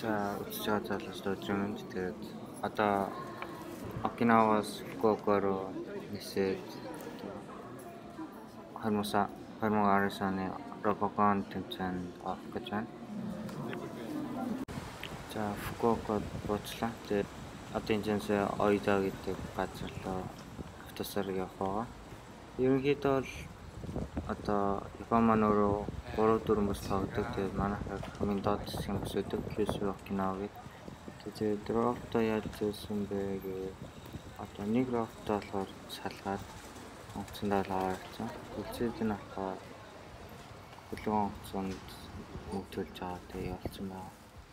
За үзэж байгаа залуучууд өдрийн тэгээд одоо Окинаваас Фукуока руу нисээд 2019 оны Робокон тэмцээнд авах гэж байна. За Фукуокад буучлаа. Тэгээд одоо энэсээ Оида гэдэг газар руу автобусаар явах байгаа. Ерөнхийдөө бол одоо Япон маань өөрөө 3-4 бас тоглодог. Тэгээд манайхаар хамгийн доод хэсгийн бас өдөг Kyushu Okinawa гэдэг. Тэгээд ровто яаж зөөсөн бэ гэвэл одоо нэг ровто болохоор салгаад онгоцондоо л аваарсан. Үлцээд нь болохоор хөлөг онгоцонд мөвтөлж байгаа тэгээд явуулсан байна.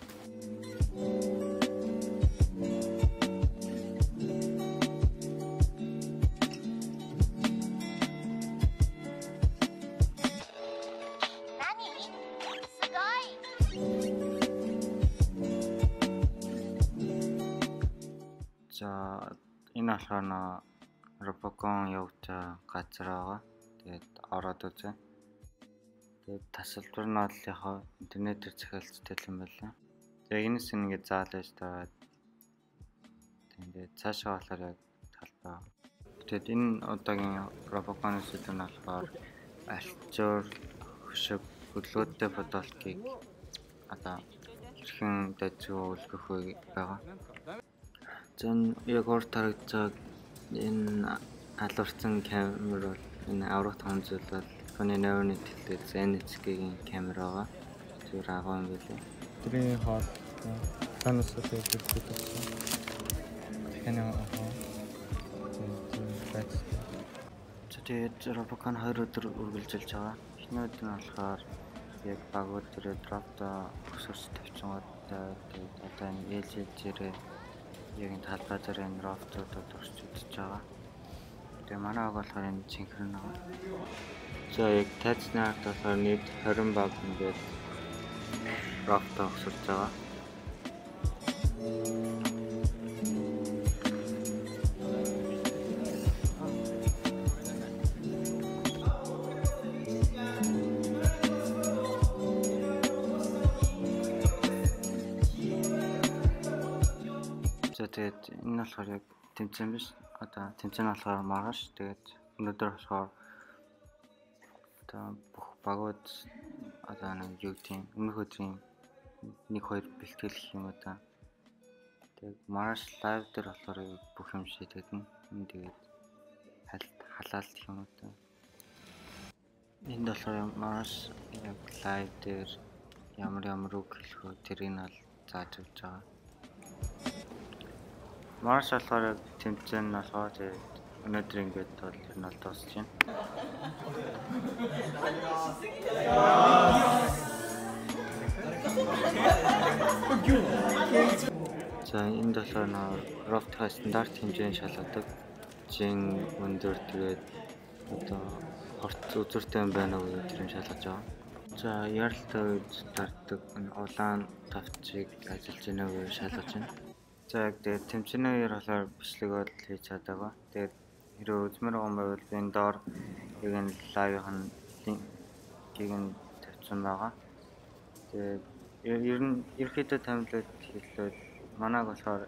За энэ болохоор Робокон явуулсан газар байгаа. Тэгээд ороод үзье. Тэгээд тасалбар нь бол яг интернетээр захиалцтай юм байна. Тэгээд энэс ингээд заалж байгаа. Тэгээд цаашаа болохоор яг талбай. Тэгээд энэ удаагийн Робоконы сэдв нь болохоор альчуур хөшөг хөдөлгөөтэй фотолкийг одоо хэрхэн дэжгүй үлгэх вэ байгаа. Зэн яг урд харагдаж энэ алуурсан камер бол энэ аврах том зүйл бол Sony Neuron тэлдэг ZenHD-ийн камер байгаа. Зүгээр агуу юм билээ. Тэрийн хоол танаас тэгээд хэлсэн. Тэний агуу. Тэгээд Робокон 2 өдөр үргэлжилж байгаа. Эхний өдөр нь болохоор яг багууд дээр дропта өсөрч тавьчихсан. Тэгээд одоо энэ LG-ээр яг энэ талбай дээр энэ рофтуудад орч үзэж байгаа. Тэгээ манай баг болохоор энэ чихрэн байгаа. За яг тайцны ард болохоор нийт 20 баг ингээд рофтод өсөрч байгаа. Тэгээд энэ болохоор яг тэмцээн биш. Одоо тэмцээн болохоор маргааш. Тэгээд өнөөдөр болохоор одоо бүх багууд одоо нэг юу тийм өмнөх өдрийн 1-2 бэлтгэл гэх юм одоо. Тэгээд маргааш лайв дээр болохоор бүх юм шийдэгдэнэ. Тэгээд халаалт гэх юм одоо. Энд болохоор маргааш яг лайв дээр ямар үг хэлэх вэ тэрийг нь зааж өгч байгаа. Маргааш болохоор тэмцээн нь болохоор тэгээд өнөөдөр ингээд бол ер нь дуусч байна. За энд болохоор рофт стандарт хэмжээний шалгадаг. Жин өндөр тэгээд одоо хорт үзүүртэй юм байна уу гэдэг нь шалгаж байгаа. За яралтай үед дарддаг улаан тавчийг ажиллаж байна уу гэж шалгаж байна. За яг тэгээд тэмцээний үеэр болохоор бичлэг бол хийж чадаагаа. Тэгээд хэрэв үзмэр байгаа юм бол би энэ доор яг энэ лайвын линкийг нь тавьсан байгаа. Тэгээд ер нь ерөөхдөө томилоод хэлвэл манайг болохоор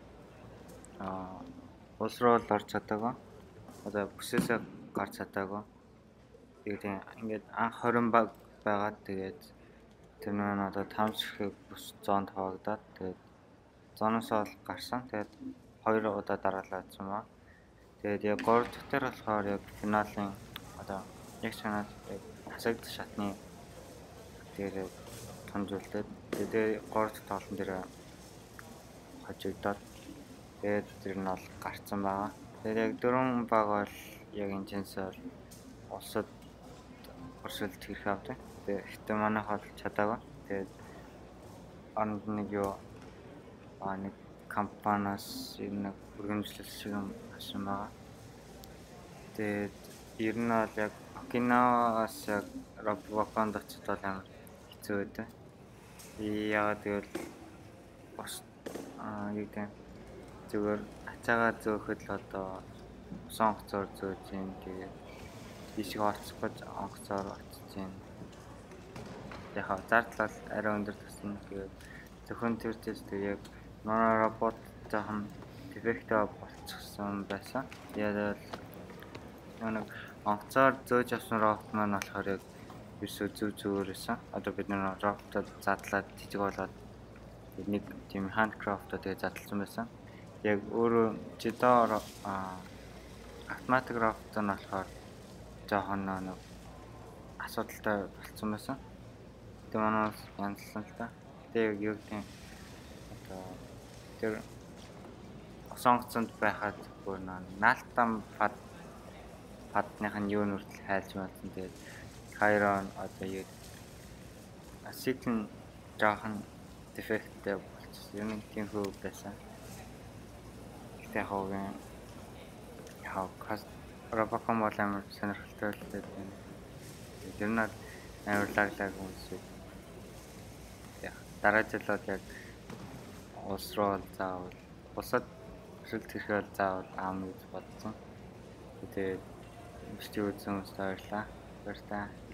улс руу орж чадаагаа. Одоо бүсээсээ гарч чадаагаа. Тэгээд ингээд анх 20 баг байгаад тэгээд тэр нь одоо 5 ширхэг бүс зоонд хавагдаад тэгээд зоноосоо гарсан. Тэгээд 2 удаа дараалагдсан ба. Тэгээд яг 3 дахь дээр болохоор яг финалийн одоо яг санаад хасагд шатны дээр томжуулдаг. Тэгээд 3 дахь тоглолтын дээр хожигдоод тэгээд тэр нь бол гарцсан байгаа. Тэгээд яг 4 баг бол яг энэ жинсээр улсад өрсөлд хэрэг авдаг. Тэгээд ихтэй манайх бол чадаагаа. Тэгээд анд нэг юу нэг компаниас нэг үргэлжлэл шиг юм асан байгаа. Тэгээд ер нь бол яг Окинаваас яг Робоконд очиж бол амар хэцүү байдаг. Яагаад гэвэл бас юу гэдэг зүгээр ачаагаа зөөхөд л одоо усан онгоцоор зөөж юм. Тэгээд ишиг орчих гэж онгоцоор очиж юм. Яг зардлал арай өндөр тасна. Тэгээд зөвхөн тэр тест яг манай робот жоохон дефекттэй болчихсон байсан. Яг нэг онцоор зөөж авсан робот маань болохоор яг ерөөсөө зүгээр байсан. Одоо бид нэр роботод задлаад жижиг болоод нэг тийм handcraft-д тэгээ задлсан байсан. Яг өөрөө жидоор автоматик робот нь болохоор жоохон нэг асуудалтай болцсон байсан. Тэг манаас янзлсан л та. Тэг яг тийм одоо тэр сонгоцонд байхад бүр наалтан падных нь юу нүртэл хайлж мэдсэн. Тэгээд Chiron одоо яг асикл жоохон дефекттэй болчихсон. Юу нэг тийм хөө байсан. Тэгтээ хоогийн Robocon бол амар сонирхолтой л дээ. Тэр нь амар лаглаг үнсээ. Яг дараа жилд яг улс руу заавал улсад хүсэлт хэрхэл заавал аамыг бодсон. Тэгээд бичиг үзсэн хүмүүст баярлалаа. Баярлалаа.